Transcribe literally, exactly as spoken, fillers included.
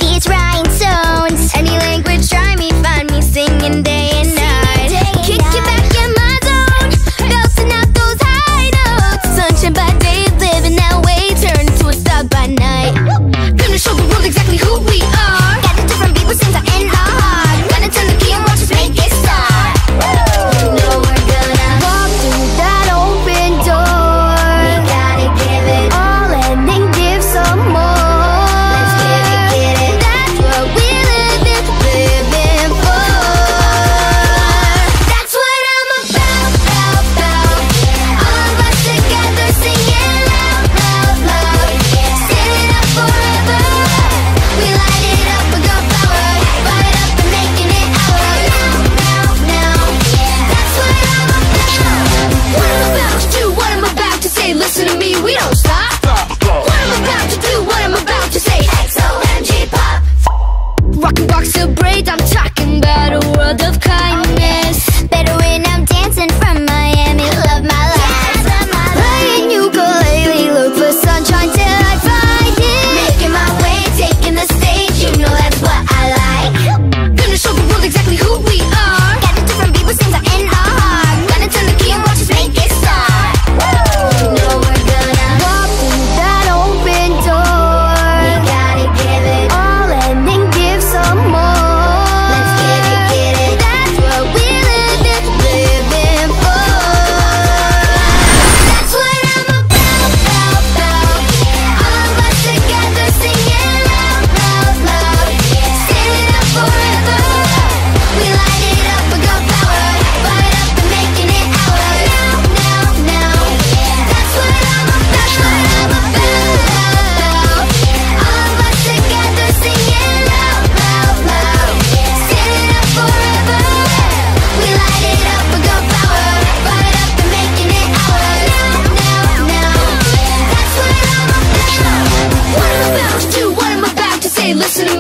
these rhinestones. Any language, try me, find me singing day and night. Kick you back in my zone, belting out those high notes. Sunshine by day, living that way, turn to a star by night. Gonna show the world exactly who we are. Got a different beat with things I in our heart. Gonna turn the key and watch us make it start. You know we're gonna walk through that open door. We gotta give it all and then give some more. Let's give it, get it. That's what we're living, living for. That's what I'm about, about, about. All of us together singing loud, loud, loud. Standing up forever. We light it up with our power. Fight up and making it ours. Now, now, now. That's what I'm about. What I'm about to do, what I'm about to say. Listen to me, we don't stop. What I'm about to do, what I'm about to say. X O M G pop. Rockin' box of braids, I'm talking about a world of kindness. Better when I'm dancing from Miami, love my life. Playing ukulele, look for sunshine till I find it. Making my way, taking the stage, you know that's what I like. Gonna show the world exactly who we are. Got a different beat with things I in our heart. Gonna turn the key and watch us make it start. You know we're gonna walk through that open door. We gotta give it all and then give some more. Let's give it, get it. That's what we're living, living for. That's what I'm about, about, about. All of us together singing loud, loud, loud. Standing up forever. We light it up with our power. Fight up and making it ours. Now, now, now. That's what I'm about, that's what I'm about. All of us together singing loud, loud, loud. Standing up forever. We light it up with our power. Fight up and making it ours. Now, now, now. That's what I'm about. What I'm about to do, what I'm about to say. Listen to